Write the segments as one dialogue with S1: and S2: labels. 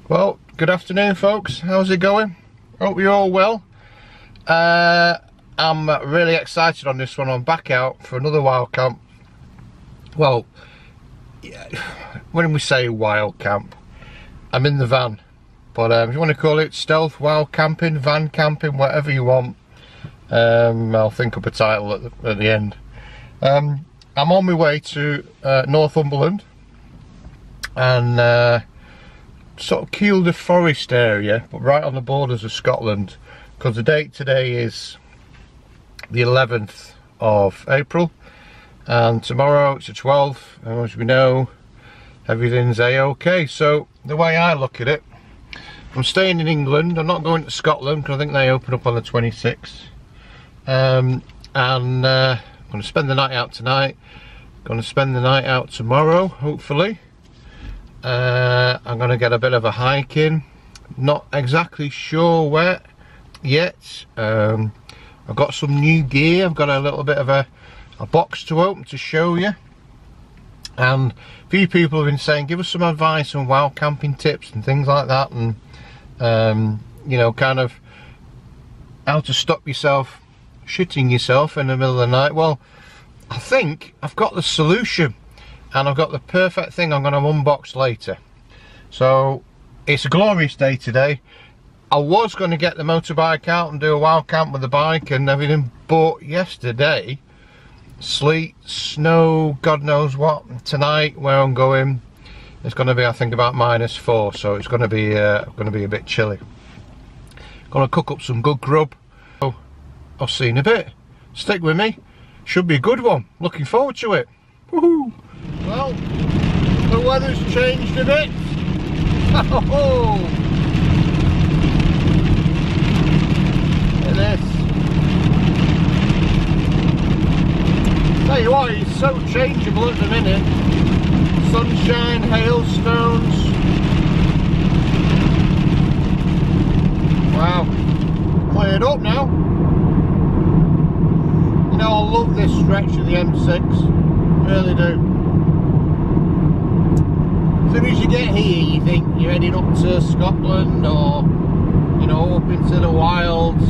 S1: Well, good afternoon folks, how's it going? Hope you're all well. I'm really excited on this one. I'm back out for another wild camp. Well, yeah, when we say wild camp, I'm in the van. But if you want to call it stealth, wild camping, van camping, whatever you want, I'll think up a title at the end. I'm on my way to Northumberland and sort of Kielder Forest area, but right on the borders of Scotland, because the date today is the 11th of April and tomorrow it's the 12th, and as we know, everything's a-okay. So the way I look at it, I'm staying in England, I'm not going to Scotland because I think they open up on the 26th, and I'm going to spend the night out tonight, going to spend the night out tomorrow hopefully. I'm going to get a bit of a hike in, not exactly sure where yet. I've got some new gear, I've got a little bit of a box to open to show you, and a few people have been saying give us some advice on wild camping tips and things like that, and you know, kind of how to stop yourself shitting yourself in the middle of the night. Well, I think I've got the solution, and I've got the perfect thing I'm going to unbox later. So it's a glorious day today. I was going to get the motorbike out and do a wild camp with the bike and everything, but yesterday, sleet, snow, God knows what. Tonight where I'm going, it's going to be, I think, about -4, so it's going to be a bit chilly. Going to cook up some good grub. So I'll see you in a bit. Stick with me. Should be a good one. Looking forward to it. Woohoo! Well, the weather's changed a bit. Oh, look at this. Tell you what, it's so changeable at the minute. Sunshine, hailstones. Wow, cleared up now. You know, I love this stretch of the M6, really do. As soon as you get here, you think you're heading up to Scotland or, you know, up into the wilds.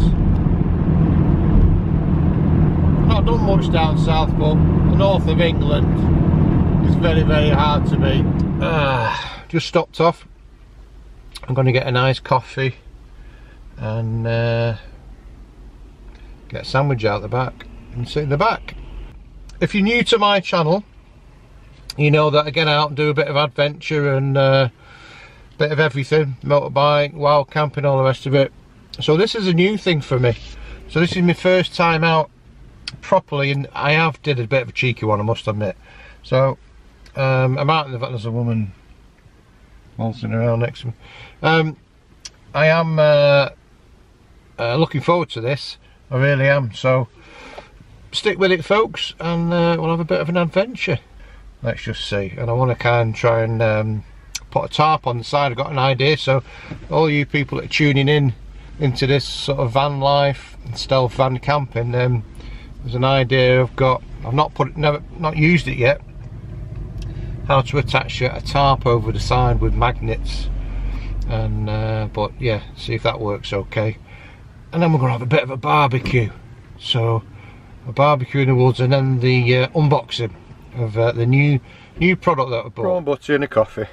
S1: Not done much down south, but the north of England is very, very hard to beat. Just stopped off. I'm going to get a nice coffee and get a sandwich out the back and sit in the back. If you're new to my channel, you know that I get out and do a bit of adventure and bit of everything, motorbike, wild camping, all the rest of it. So this is a new thing for me. So this is my first time out properly, and I have did a bit of a cheeky one, I must admit. So I'm out in the, there's a woman waltzing around next to me. I am looking forward to this, I really am. So stick with it folks, and we'll have a bit of an adventure. Let's just see. And I want to kind of try and put a tarp on the side. I've got an idea, so all you people that are tuning in into this sort of van life and stealth van camping, there's an idea I've got. I've not used it yet, how to attach a tarp over the side with magnets, and but yeah, see if that works okay. And then we're going to have a bit of a barbecue. So a barbecue in the woods, and then the unboxing of the new product that I bought. Prawn butter and a coffee.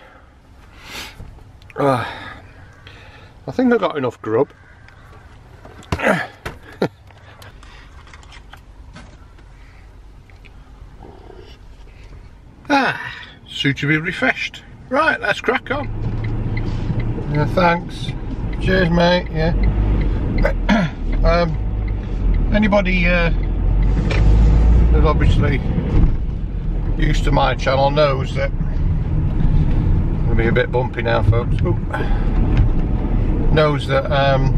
S1: I think I got enough grub. Soon to be refreshed. Right, let's crack on. Yeah, thanks. Cheers, mate. Yeah. Anybody who's obviously used to my channel knows that I'm going to be a bit bumpy now, folks. Ooh. Knows that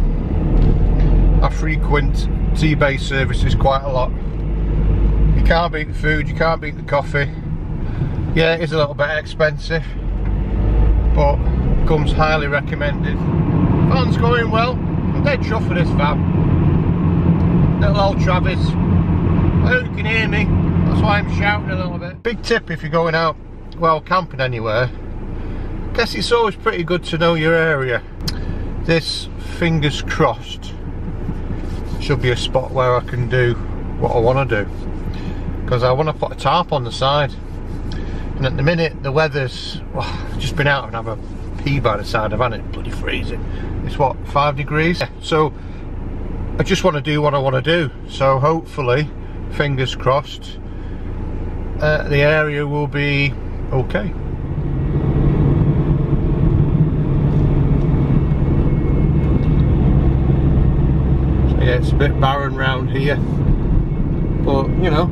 S1: I frequent tea-based services quite a lot. You can't beat the food, you can't beat the coffee. Yeah, it is a little bit expensive, but comes highly recommended. Van's going well. I'm dead chuffed with this van. Little old Travis. I hope you can hear me. That's why I'm shouting a little bit. Big tip if you're going out, well, camping anywhere, guess it's always pretty good to know your area. This, fingers crossed, should be a spot where I can do what I want to do, because I want to put a tarp on the side. And at the minute the weather's, well, I've just been out and have a pee by the side, I've had it bloody freezing. It's what, 5 degrees? So I just want to do what I want to do. So hopefully, fingers crossed, the area will be okay. So yeah, it's a bit barren round here, but you know,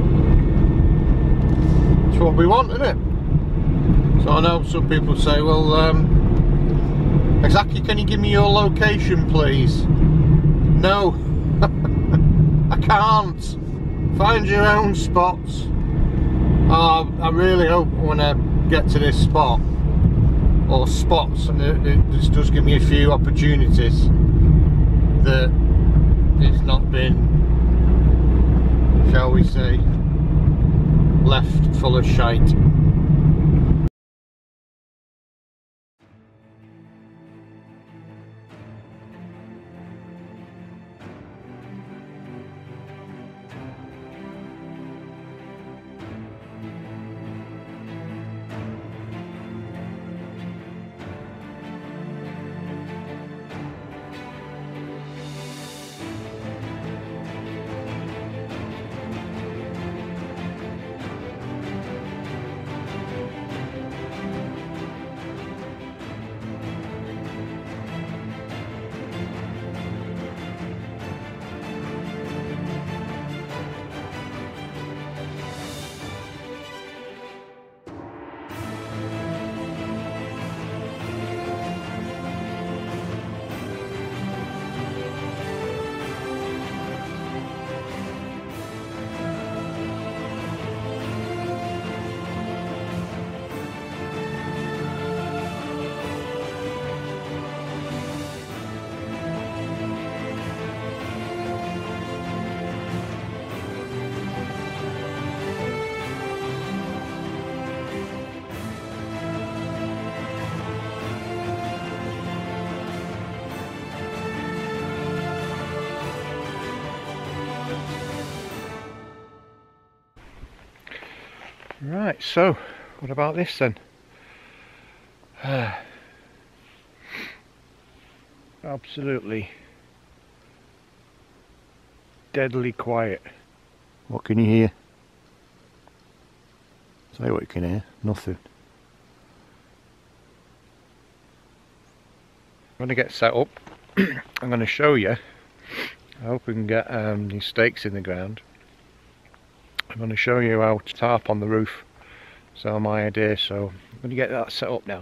S1: it's what we want, isn't it? So I know some people say, well, exactly, can you give me your location please? No, I can't. Find your own spots. I really hope when I get to this spot, or spots, and this does give me a few opportunities, that it's not been, shall we say, left full of shite. Right, so what about this then? Absolutely deadly quiet. What can you hear? Tell you what you can hear, nothing. I'm going to get set up. I'm going to show you. I hope we can get these stakes in the ground. I'm going to show you how to tarp on the roof. So my idea, so I'm going to get that set up now.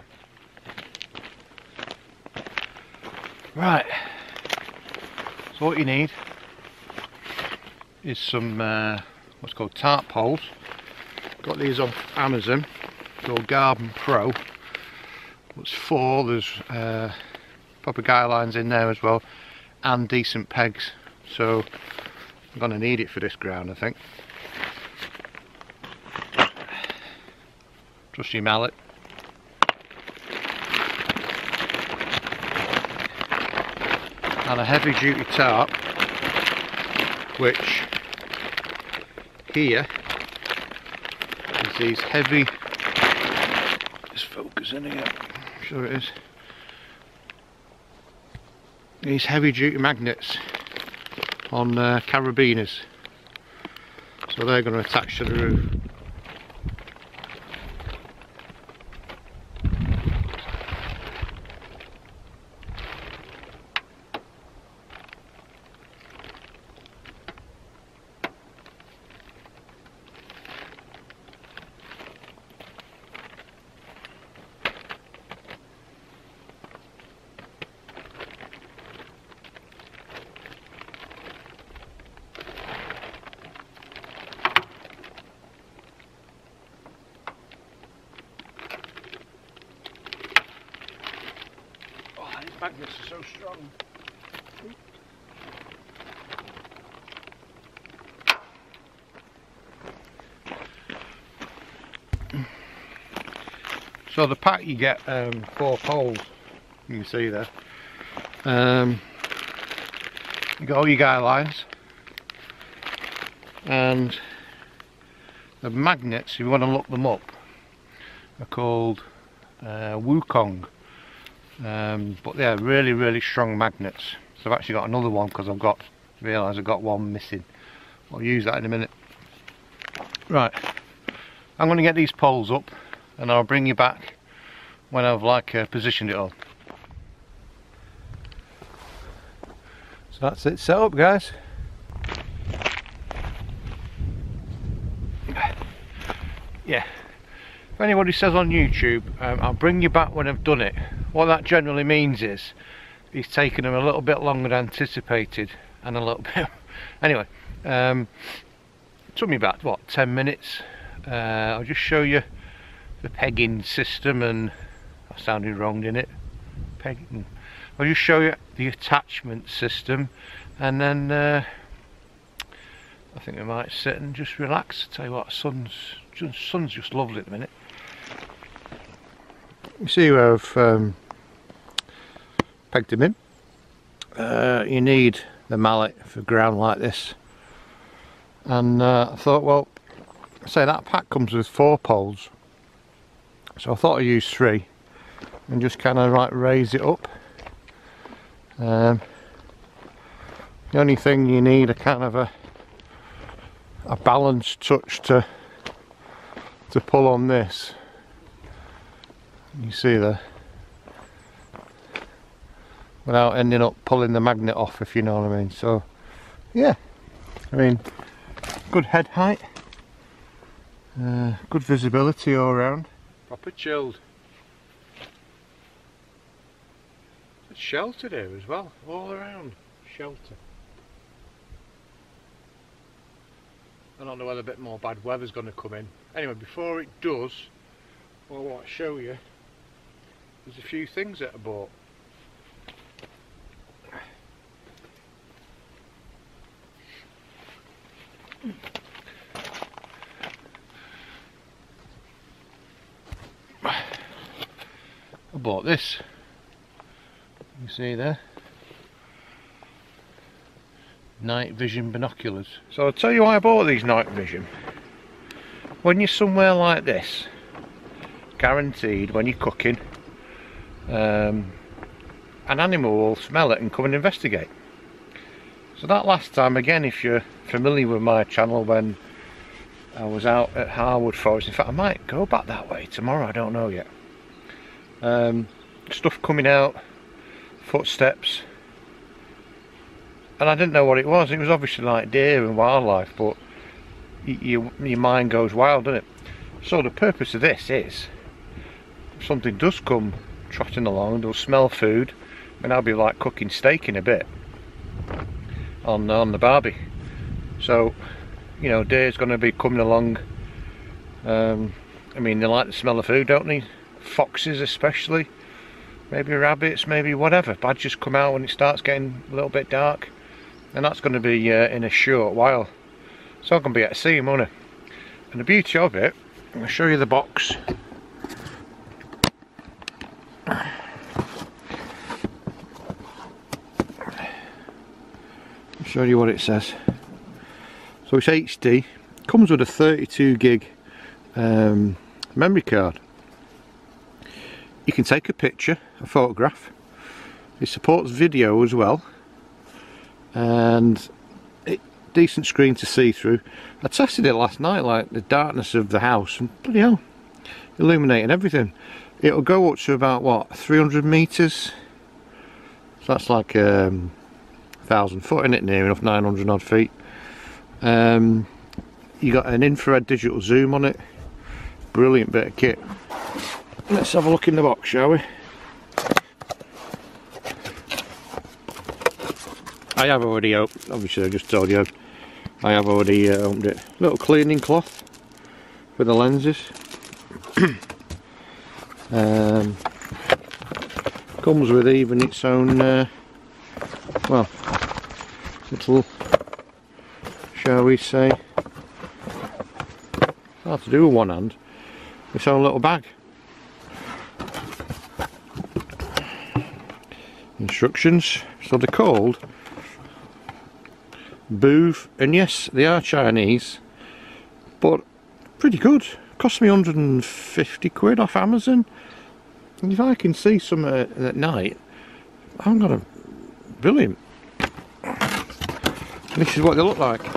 S1: Right, so what you need is some what's called tarp poles. Got these off Amazon, called Garden Pro. It's 4, there's proper guy lines in there as well, and decent pegs. So I'm going to need it for this ground, I think. Just your mallet. And a heavy duty tarp, which here is these heavy, just focus in here, I'm sure it is, these heavy duty magnets on carabiners, so they're going to attach to the roof. Magnets are so strong. So the pack, you get 4 poles, you can see there. You got all your guy lines, and the magnets, if you want to look them up, are called Wukong, but they're really strong magnets. So I've actually got another one because I've realised I've got one missing. I'll use that in a minute. Right, I'm going to get these poles up and I'll bring you back when I've positioned it all. So that's it set up, guys. Yeah, if anybody says on YouTube I'll bring you back when I've done it, what that generally means is it's taken them a little bit longer than anticipated, and a little bit anyway. Took me about, what, 10 minutes. I'll just show you the pegging system, and I sounded wrong, didn't it? Pegging. I'll just show you the attachment system, and then I think we might sit and just relax. Tell you what, sun's just lovely at the minute. You see where I've pegged them in. You need the mallet for ground like this, and I thought, well, say that pack comes with 4 poles, so I thought I'd use 3 and just kind of like raise it up. The only thing you need a kind of a balance touch to pull on this. You see there, without ending up pulling the magnet off, if you know what I mean. So yeah, I mean, good head height, good visibility all around, proper chilled. It's sheltered here as well, all around shelter. I don't know whether a bit more bad weather's going to come in. Anyway, before it does, well, I want to show you, there's a few things that I bought. I bought this, you see there, Nightvision binoculars. So I'll tell you why I bought these Nightvision. When you're somewhere like this, guaranteed when you're cooking, an animal will smell it and come and investigate. So that last time, again, if you're familiar with my channel, when I was out at Harwood Forest, in fact I might go back that way tomorrow, I don't know yet. Stuff coming out, footsteps, and I didn't know what it was. It was obviously like deer and wildlife, but your mind goes wild, doesn't it? So the purpose of this is, if something does come trotting along, they'll smell food, and I'll be like cooking steak in a bit on the barbie. So, you know, deer's going to be coming along. I mean, they like the smell of food, don't they? Foxes especially, maybe rabbits, maybe whatever. Badgers come out when it starts getting a little bit dark, and that's going to be in a short while. So I'm going to be able to see them, won't I? And the beauty of it, I'll show you the box. I'll show you what it says. So it's HD, comes with a 32 gig memory card. You can take a picture, a photograph. It supports video as well, and decent screen to see through. I tested it last night, like the darkness of the house, and bloody hell, illuminating everything. It'll go up to about, what, 300 meters, so that's like 1,000 foot, isn't it? Near enough, 900 odd feet. You got an infrared digital zoom on it. Brilliant bit of kit. Let's have a look in the box, shall we? I have already opened, obviously I just told you I have already opened it. Little cleaning cloth for the lenses. Comes with even its own, well, little, shall we say, hard to do with one hand, its own little bag. instructions. So they're called Brew, and yes, they are Chinese, but pretty good. Cost me 150 quid off Amazon. And if I can see some at night, I'm gonna brilliant. This is what they look like.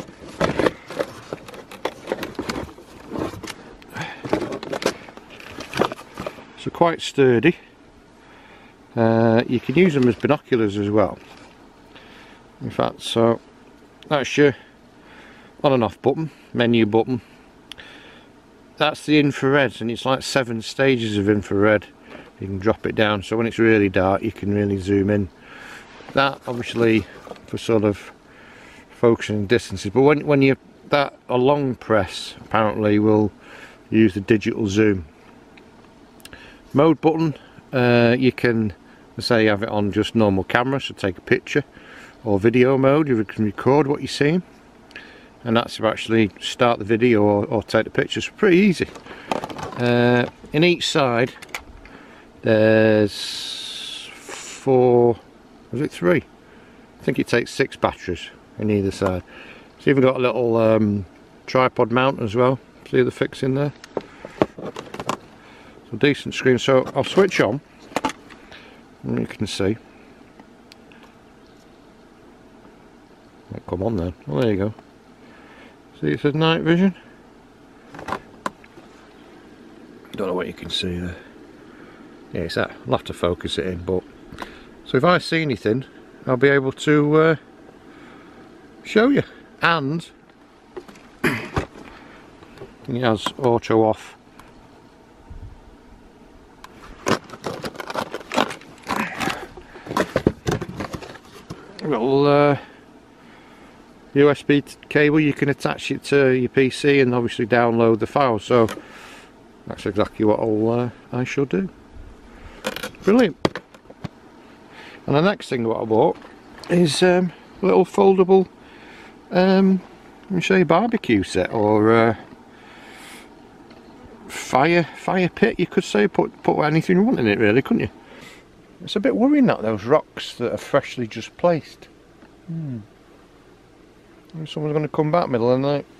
S1: So quite sturdy. You can use them as binoculars as well. In fact, so that's your on and off button, menu button. That's the infrared, and it's like 7 stages of infrared. You can drop it down, so when it's really dark you can really zoom in. That obviously for sort of focusing distances, but when you a long press apparently will use the digital zoom. Mode button, you can say have it on just normal camera, so take a picture, or video mode, you can record what you're seeing, and that's to actually start the video or take the pictures. Pretty easy. In each side there's 4, was it 3? I think it takes 6 batteries in either side. It's even got a little tripod mount as well. See the fix in there? So decent screen. So I'll switch on, and you can see. Might come on then. Well, there you go. See, it says night vision. Don't know what you can see there. Yeah, it's that. I'll have to focus it in. But so if I see anything, I'll be able to show you. And it has auto off. Little USB cable, you can attach it to your PC and obviously download the file. So that's exactly what I shall do. Brilliant. And the next thing what I bought is a little foldable let me show you, barbecue set, or fire pit, you could say. Put anything you want in it really, couldn't you? It's a bit worrying that those rocks that are freshly just placed. Someone's going to come back middle of the night.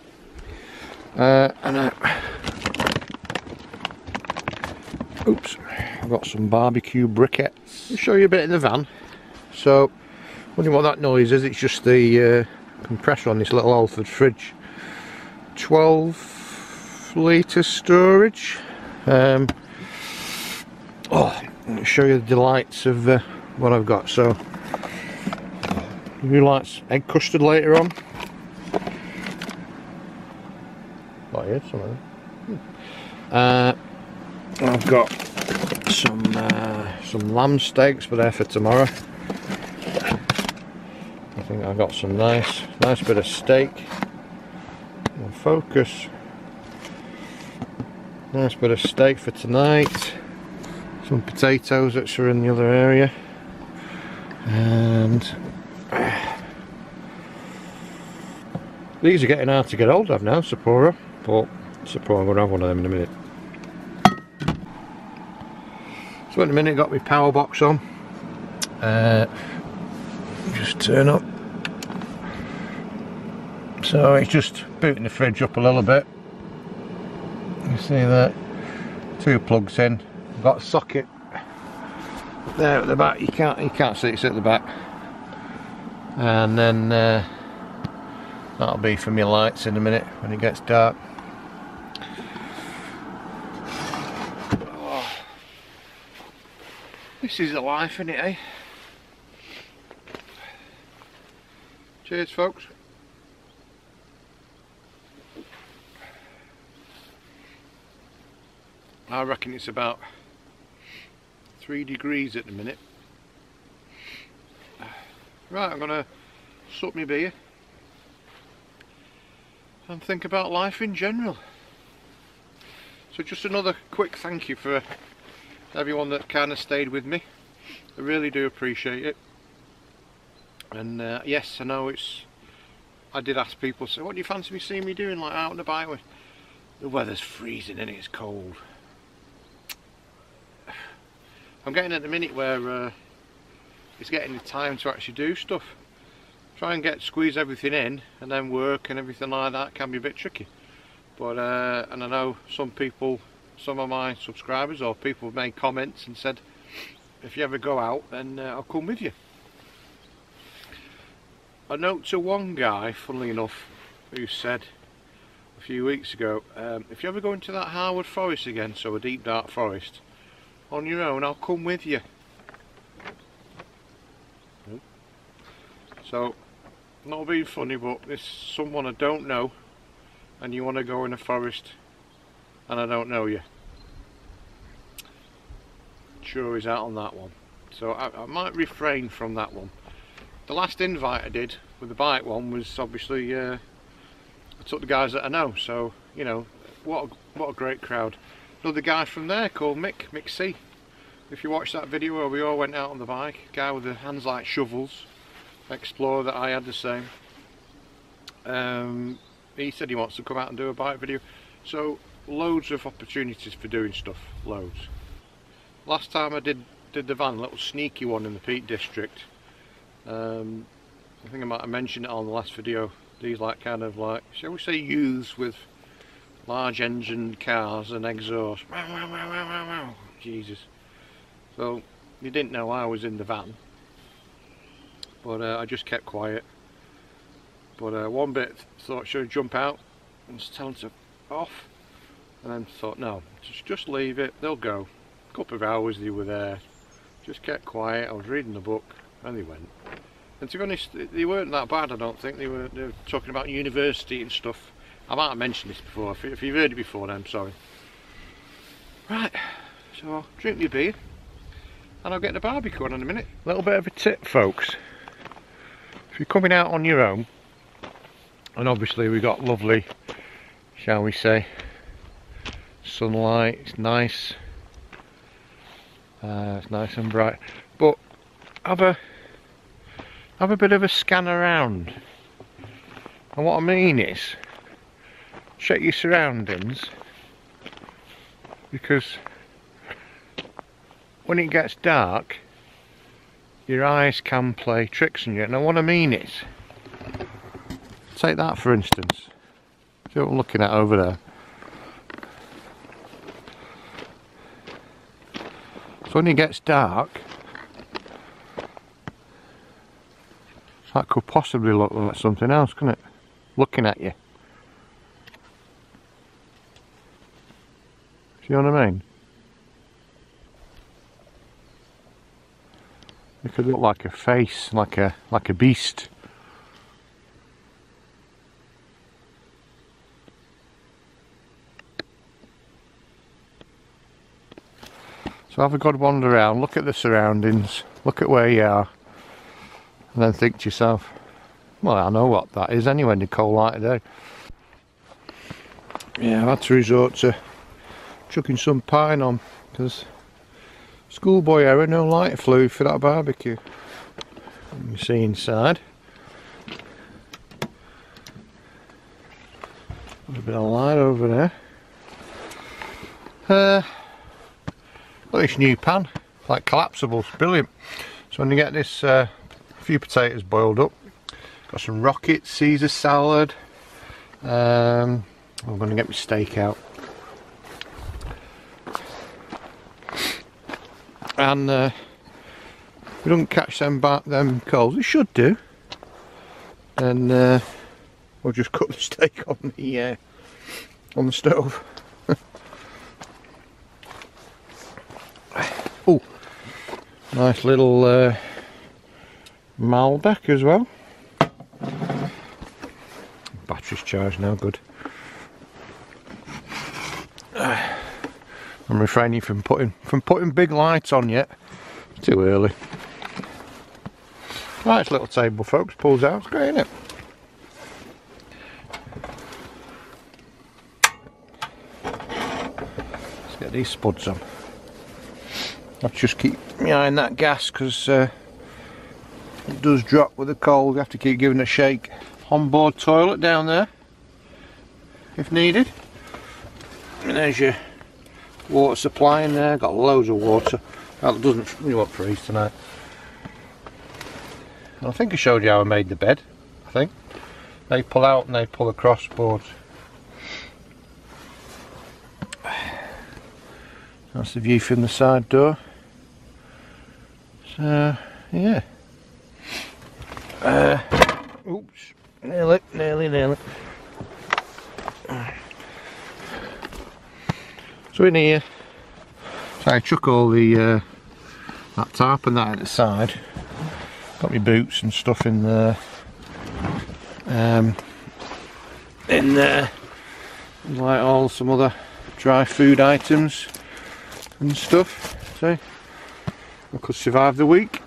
S1: Oops, I've got some barbecue briquettes. I'll show you a bit in the van. So, wondering what that noise is? It's just the compressor on this little Alford fridge. 12 litre storage. I'll show you the delights of what I've got. So, who likes egg custard later on? Not here, some of them. I've got some lamb steaks, but they're for tomorrow. I think I've got some nice bit of steak. And focus. Nice bit of steak for tonight. Some potatoes that are in the other area. And these are getting hard to get hold of now, Sapporo. But Sapporo, I'm going to have one of them in a minute. So in a minute, got my power box on. Just turn up. So it's just booting the fridge up a little bit. You see that? 2 plugs in. I've got a socket there at the back. You can't see it's at the back. And then that'll be for my lights in a minute when it gets dark. Oh, this is the life, isn't it, eh? Cheers, folks. I reckon it's about 3 degrees at the minute. Right, I'm going to sup my beer and think about life in general. So just another quick thank you for everyone that kind of stayed with me. I really do appreciate it. And yes, I know I did ask people, so what do you fancy me seeing me doing, like out and about? With the weather's freezing and it's cold. I'm getting at the minute where it's getting the time to actually do stuff. Try and squeeze everything in and then work and everything like that can be a bit tricky. But and I know some people, some of my subscribers or people have made comments and said, if you ever go out, then I'll come with you. A note to one guy, funnily enough, who said a few weeks ago, if you ever go into that hardwood forest again, so a deep dark forest, on your own, I'll come with you. So, not being funny, but this someone I don't know, and you want to go in a forest, and I don't know you. Sure is out on that one. So I might refrain from that one. The last invite I did with the bike one was obviously I took the guys that I know. So you know what a great crowd. Another guy from there called Mick C. If you watch that video where we all went out on the bike, guy with the hands like shovels, explorer that I had the same. He said he wants to come out and do a bike video. So loads of opportunities for doing stuff, loads. Last time I did the van, a little sneaky one in the Peak District. I think I might have mentioned it on the last video. These like kind of like, shall we say, youths with large engine cars and exhaust. Jesus. So you didn't know I was in the van, but I just kept quiet. But one bit thought, should I jump out and tell them to off, and then thought no, just leave it, they'll go. A couple of hours they were there, just kept quiet. I was reading the book and they went. And to be honest, they weren't that bad. I don't think they were talking about university and stuff. I might have mentioned this before. If you've heard it before, then I'm sorry. Right, so I'll drink my beer and I'll get the barbecue on in a minute. A little bit of a tip, folks. If you're coming out on your own, and obviously we've got lovely, shall we say, sunlight, it's nice. It's nice and bright, but have a bit of a scan around. And what I mean is, check your surroundings, because when it gets dark, your eyes can play tricks on you. And what I mean is, take that for instance. See what I'm looking at over there? So when it gets dark, that could possibly look like something else, couldn't it? Looking at you. See what I mean? It could look like a face, like a beast. So have a good wander around, look at the surroundings, look at where you are, and then think to yourself, well, I know what that is anyway in the cold light of day. Yeah, I've had to resort to chucking some pine on, because schoolboy error, no light flew for that barbecue. Let me see inside. A bit of light over there. Look at this new pan, like collapsible, it's brilliant. So when you get this, a few potatoes boiled up, got some rockets, Caesar salad. I'm going to get my steak out. And we don't catch them coals, we should do. And we'll just cook the steak on the stove. Oh, nice little Malbec as well. Battery's charged now, good. I'm refraining from putting big lights on yet. It's too early. Nice little table, folks. Pulls out. It's great, isn't it? Let's get these spuds on. I'll just keep my eye on that gas, because it does drop with the cold. You have to keep giving it a shake. Onboard toilet down there, if needed. And there's your water supply in there. Got loads of water. That doesn't really want freeze tonight. I think I showed you how I made the bed. I think they pull out and they pull across boards. That's the view from the side door. So yeah. Oops, nearly. So in here, so I chuck all the that tarp and that at the side. Got my boots and stuff in there. In there, like all some other dry food items and stuff. So I could survive the week.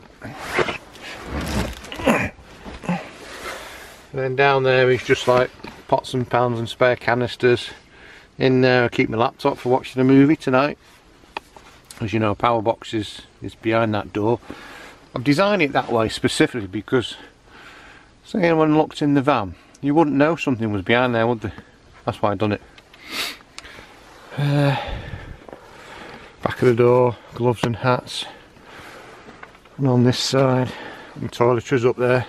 S1: And then down there is just like pots and pans and spare canisters. In there I keep my laptop for watching a movie tonight. As you know, power box is behind that door. I've designed it that way specifically because say anyone looked in the van, you wouldn't know something was behind there, would they? That's why I've done it. Back of the door, gloves and hats. And on this side, my toiletries up there.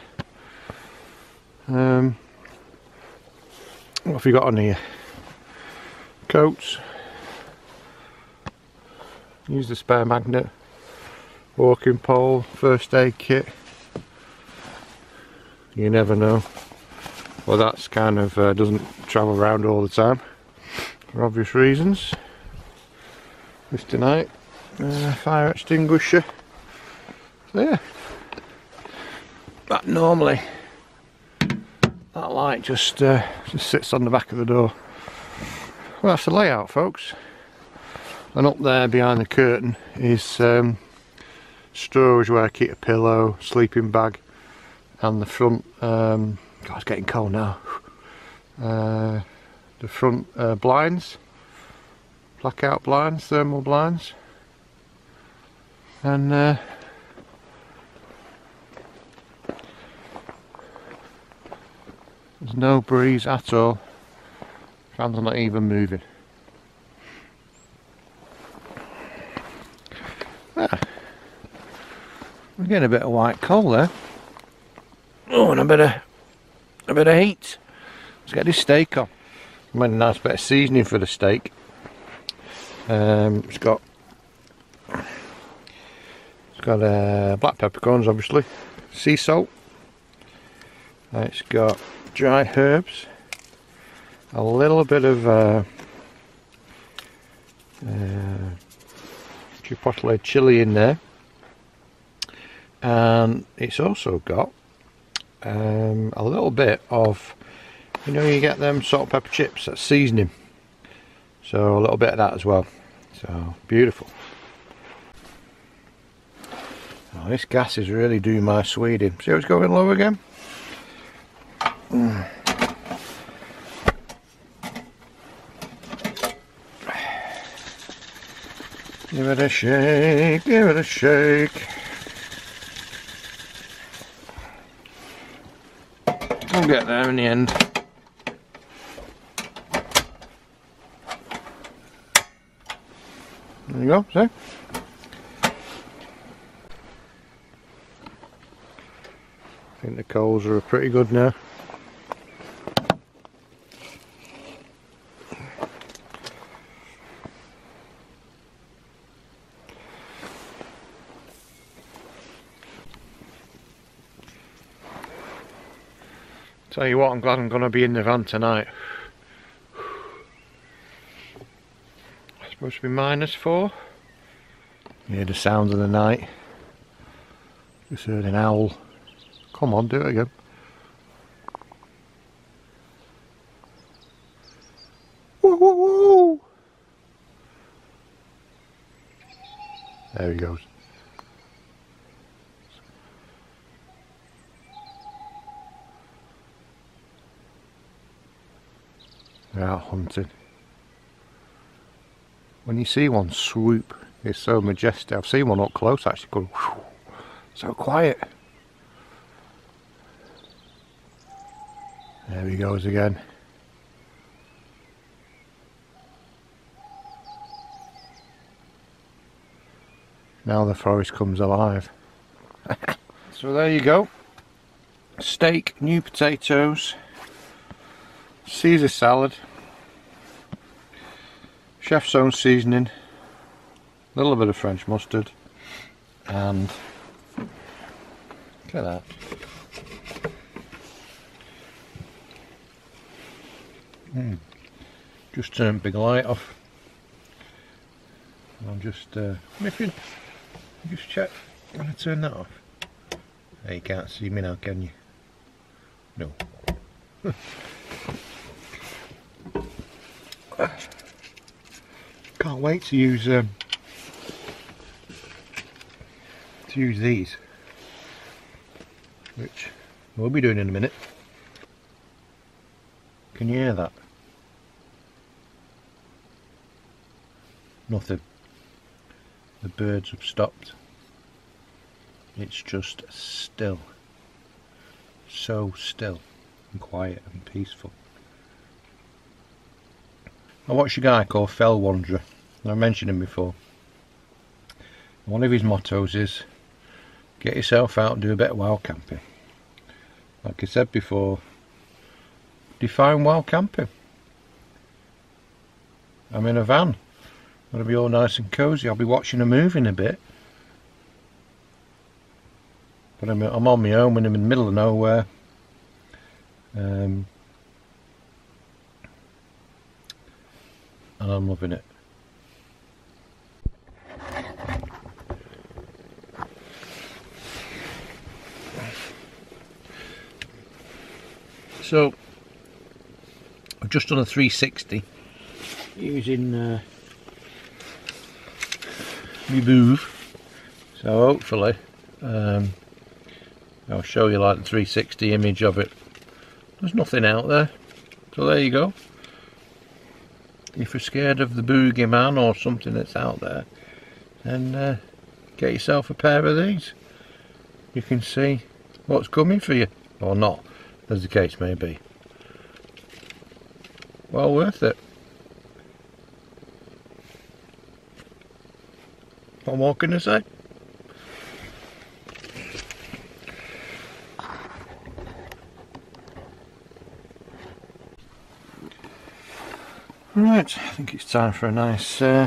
S1: What have we got on here? Coats. Use the spare magnet. Walking pole, first aid kit. You never know. Well, that's kind of doesn't travel around all the time for obvious reasons. Mr. Knight, fire extinguisher. So yeah, that normally that light just sits on the back of the door. Well, that's the layout, folks. And up there behind the curtain is storage where I keep a pillow, sleeping bag, and the front. God, it's getting cold now. The front blinds, blackout blinds, thermal blinds, and there's no breeze at all. Fans are not even moving. Ah, we're getting a bit of white coal there. Oh, and a bit of heat. Let's get this steak on. Made a nice bit of seasoning for the steak. It's got black peppercorns, obviously, sea salt. It's got dry herbs, a little bit of chipotle chili in there, and it's also got a little bit of, you know, you get them salt pepper chips, that's seasoning, so a little bit of that as well. So beautiful. Oh, this gas is really doing my Sweden. See how it's going low again? Give it a shake, give it a shake. We'll get there in the end. There you go, see? I think the coals are pretty good now. Tell you what, I'm glad I'm going to be in the van tonight. It's supposed to be -4. You hear the sounds of the night. Just heard an owl. Come on, do it again. Woo, woo, woo. There he goes. They're out hunting. When you see one swoop, it's so majestic. I've seen one up close actually go whew, so quiet. There he goes again. Now the forest comes alive. So there you go. steak, new potatoes, Caesar salad, chef's own seasoning, a little bit of French mustard, and look at that. Just turned big light off. I'm just just check. I'm gonna turn that off. Hey, you can't see me now, can you? No. Can't wait to use these, which we'll be doing in a minute. Can you hear that? Nothing. The birds have stopped. It's just still. So still and quiet and peaceful. I watched a guy called Fell Wanderer. I mentioned him before. One of his mottos is get yourself out and do a bit of wild camping. Like I said before, define wild camping. I'm in a van. It'll be all nice and cosy. I'll be watching a movie in a bit. But I'm on my own when I'm in the middle of nowhere. And I'm loving it. So I've just done a 360 using my Brew. So hopefully I'll show you like the 360 image of it. There's nothing out there, so there you go. If you're scared of the boogeyman or something that's out there, then get yourself a pair of these. You can see what's coming for you, or not, as the case may be. Well worth it. What more can I say? Right, I think it's time for a nice I'll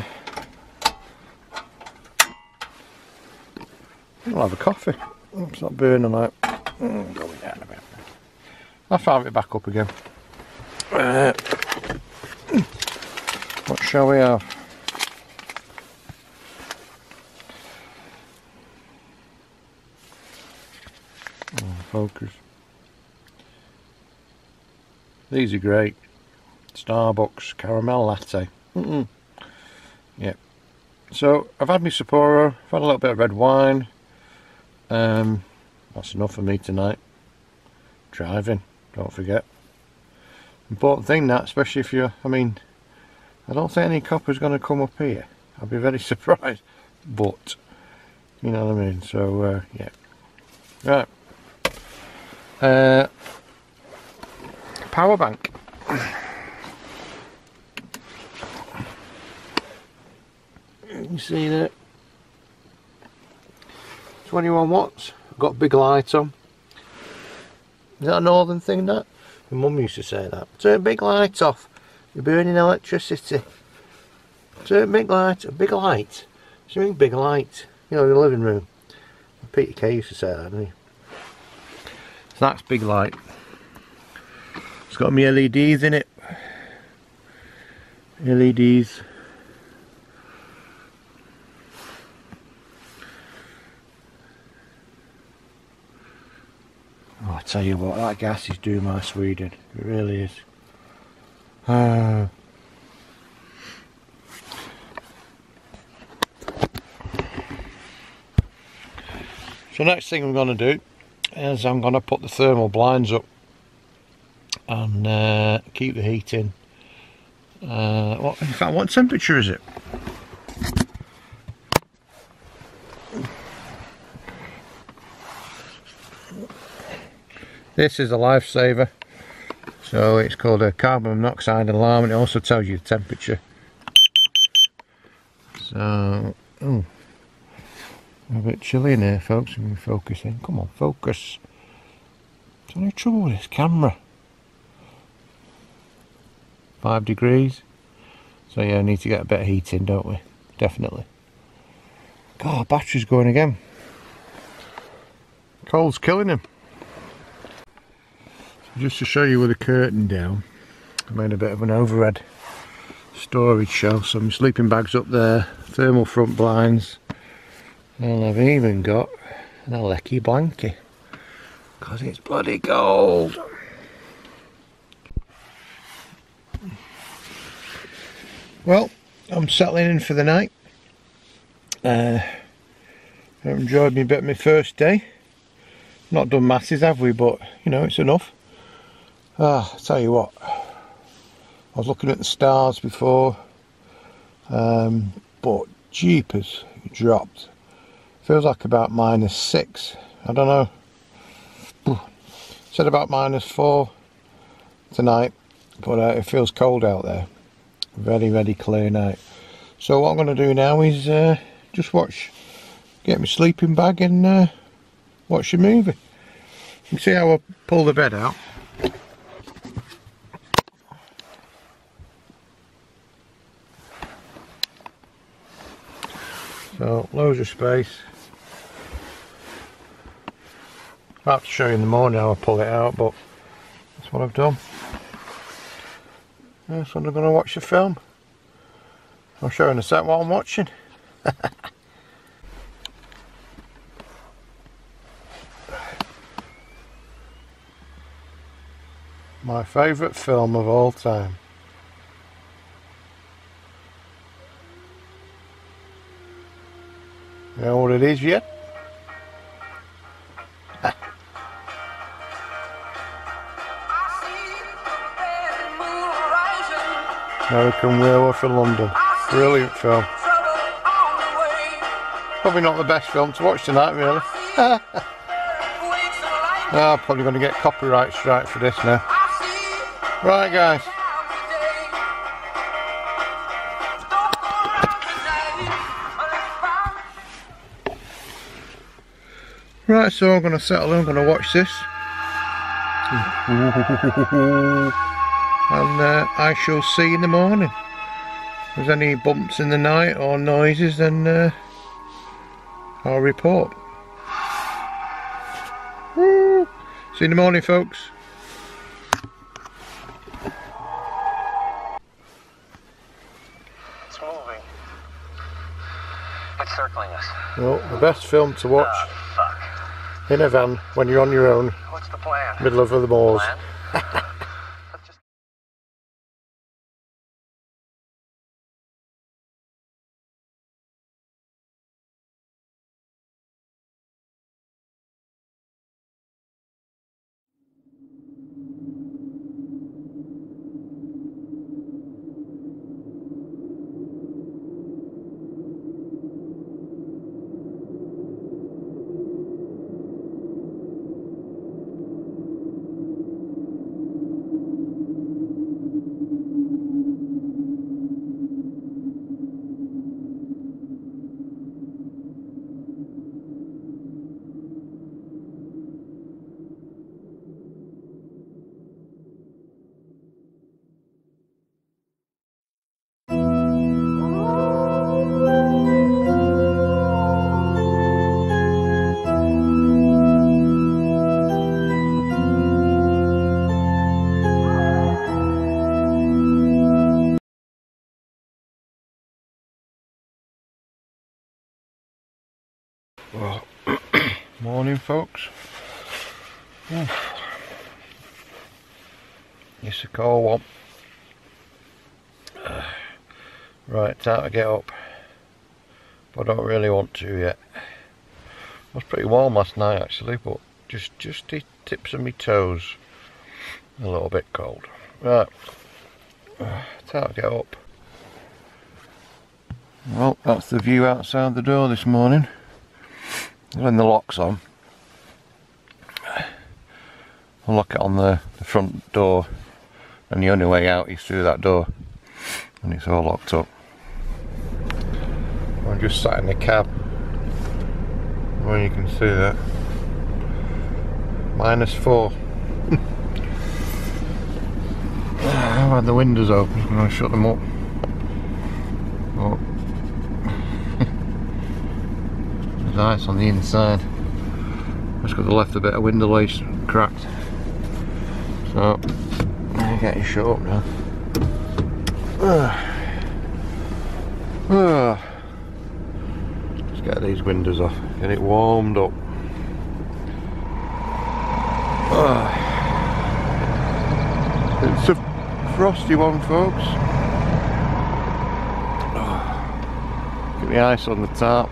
S1: have a coffee. It's not burning like going down a bit. I'll fire it back up again. What shall we have? Oh, focus. These are great. Starbucks caramel latte. Yeah. So I've had my Sapporo, I've had a little bit of red wine. That's enough for me tonight. Driving, don't forget. Important thing that, especially if you're, I mean, I don't think any copper's going to come up here. I'd be very surprised. But, you know what I mean, so yeah. Right. Power bank. You see that? 21 watts. I've got a big light on. Is that a northern thing, that? My mum used to say that. Turn big light off. You're burning electricity. Turn big light. A big light. What do you mean big light? You know, in the living room. Peter Kay used to say that, didn't he? So that's big light. It's got my LEDs in it. LEDs. Oh, I tell you what, that gas is doing my Sweden. It really is. So next thing I'm going to do is I'm going to put the thermal blinds up and keep the heat in. In fact, what temperature is it? This is a lifesaver. So it's called a carbon monoxide alarm, and it also tells you the temperature. So, oh, a bit chilly in here, folks. Let me focus in. Come on, focus. There's any trouble with this camera. 5 degrees. So yeah, I need to get a bit of heat in, don't we? Definitely. God, battery's going again. Cold's killing him. Just to show you with the curtain down, I made a bit of an overhead storage shelf. So my sleeping bag's up there, thermal front blinds, and I've even got an Lecky blankie because it's bloody cold. Well, I'm settling in for the night. I've enjoyed my first day. Not done masses, have we? But you know, it's enough. I tell you what, I was looking at the stars before, but jeepers, it dropped. Feels like about -6. I don't know. Said about -4 tonight, but it feels cold out there. Very, very clear night. So what I'm going to do now is just get my sleeping bag and watch a movie. You can see how I pull the bed out. So loads of space. I'll have to show you in the morning how I pull it out, but that's what I've done. Yeah, so I'm going to watch the film. I'll show you in a sec what I'm watching. My favourite film of all time. You know what it is yet? American Werewolf in London. Brilliant film. Probably not the best film to watch tonight, really. I'm probably going to get copyright strike for this now. Right, guys. Right, so I'm going to settle in, I'm going to watch this. And I shall see you in the morning. If there's any bumps in the night or noises, then I'll report. Woo. See you in the morning, folks.
S2: It's moving. It's circling us.
S1: Well, the best film to watch in a van when you're on your own.
S2: What's the plan?
S1: Middle of the moors. Well, morning, folks. It's a cold one. Right, time to get up. But I don't really want to yet. It was pretty warm last night actually, but just the tips of my toes a little bit cold. Right, time to get up. Well, that's the view outside the door this morning. When the lock's on, I'll lock it on the front door, and the only way out is through that door, and it's all locked up. I'm just sat in the cab, well, you can see that, -4, I've had the windows open, I'm going to shut them up. Oh. There's ice on the inside. Just got the left a bit of window lace cracked. So, I'm getting shut up now. Let's get these windows off, get it warmed up. It's a frosty one, folks. Get the ice on the top.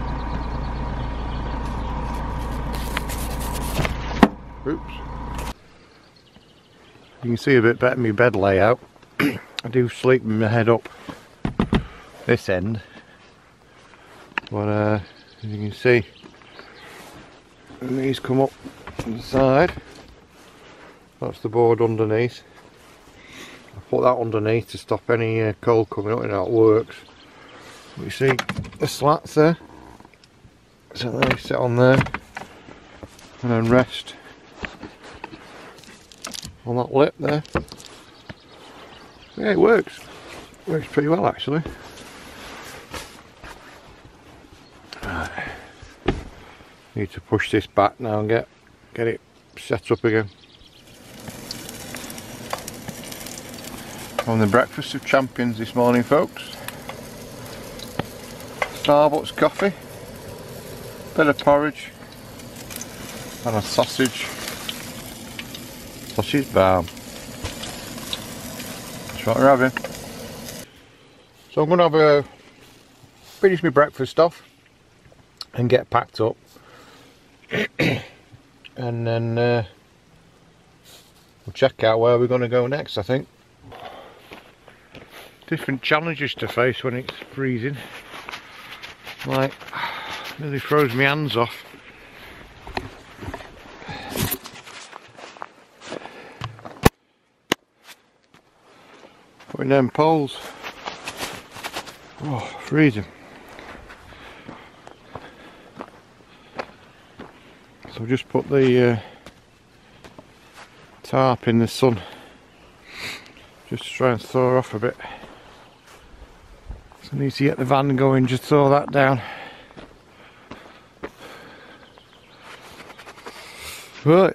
S1: Oops. You can see a bit better my bed layout. I do sleep with my head up this end, but as you can see, when these come up the side, that's the board underneath. I put that underneath to stop any cold coming up, and how it works. You see the slats there, so they sit on there and then rest on that lip there. So yeah, it works pretty well actually. Right. Need to push this back now and get it set up again. On the breakfast of champions this morning, folks. Starbucks coffee, bit of porridge and a sausage balm. That's what we're having. So I'm going to finish my breakfast off and get packed up and then we'll check out where we're going to go next. I think different challenges to face when it's freezing. Like, nearly froze my hands off. Putting them poles. Oh, freezing. So just put the tarp in the sun, just to try and thaw off a bit. So I need to get the van going, just thaw that down. Right.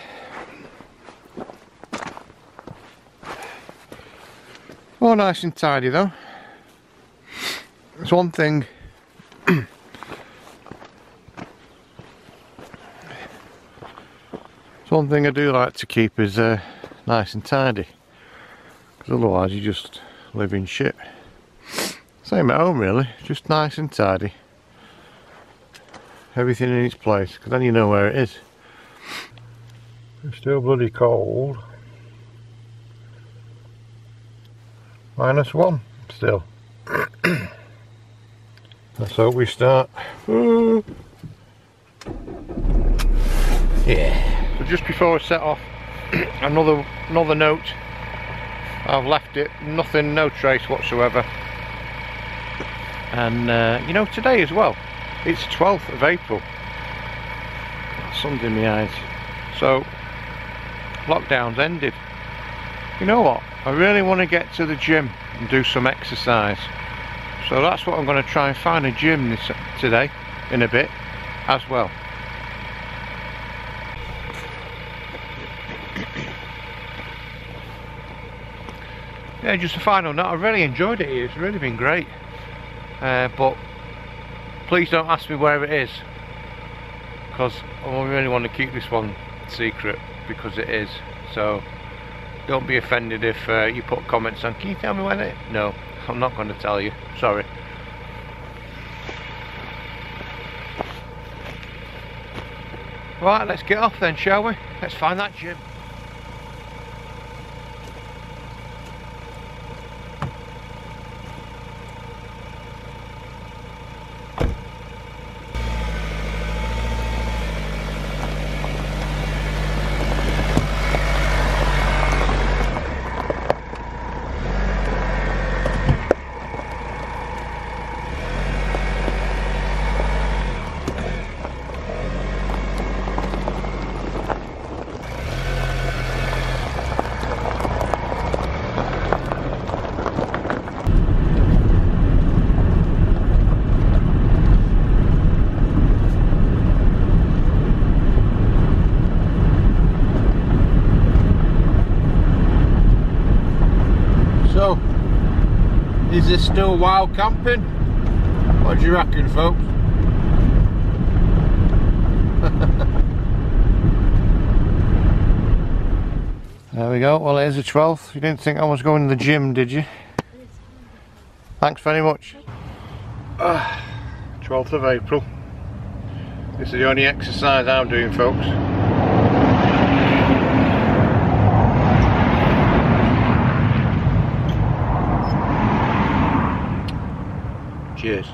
S1: Oh, nice and tidy though. There's one thing I do like to keep is nice and tidy, because otherwise you just live in shit. Same at home really, just nice and tidy. Everything in its place, because then you know where it is. It's still bloody cold. -1 still. Let's hope we start. Yeah. So just before I set off, another note. I've left it, nothing, no trace whatsoever. And you know, today as well, it's 12th of April. Sun's in my eyes. So lockdown's ended. You know what? I really want to get to the gym and do some exercise. So that's what I'm going to try and find a gym today, in a bit, as well. Yeah, just a final note, I really enjoyed it here, it's really been great. But please don't ask me where it is, because I really want to keep this one secret, because it is. So don't be offended if you put comments on, can you tell me where it is? No, I'm not going to tell you, sorry. Right, let's get off then, shall we? Let's find that gym. Is this still wild camping? What do you reckon, folks? There we go. Well, it is the 12th. You didn't think I was going to the gym, did you? Thanks very much. 12th of April. This is the only exercise I'm doing, folks. Cheers.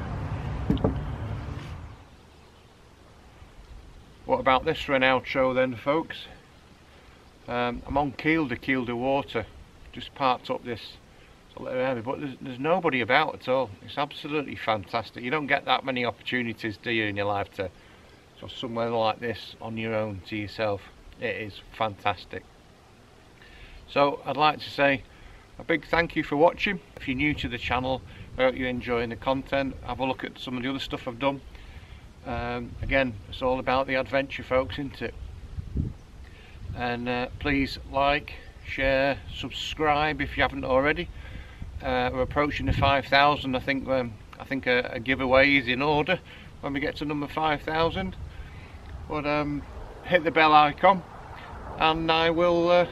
S1: What about this for an outro then, folks? I'm on Kielder Water, just parked up this little area, but there's nobody about at all. It's absolutely fantastic. You don't get that many opportunities, do you, in your life to somewhere like this on your own to yourself. It is fantastic. So I'd like to say a big thank you for watching. If you're new to the channel, I hope you're enjoying the content. Have a look at some of the other stuff I've done. Again, it's all about the adventure, folks, isn't it? And please like, share, subscribe if you haven't already. We're approaching the 5,000. I think a giveaway is in order when we get to number 5,000. But hit the bell icon, and I'll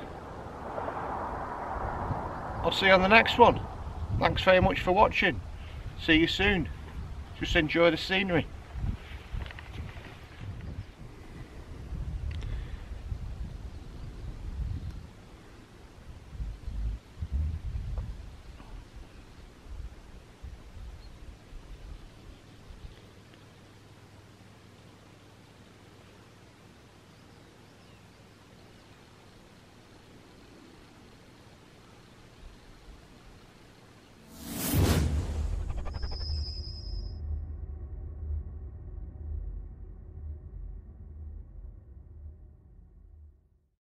S1: see you on the next one. Thanks very much for watching. See you soon. Just enjoy the scenery.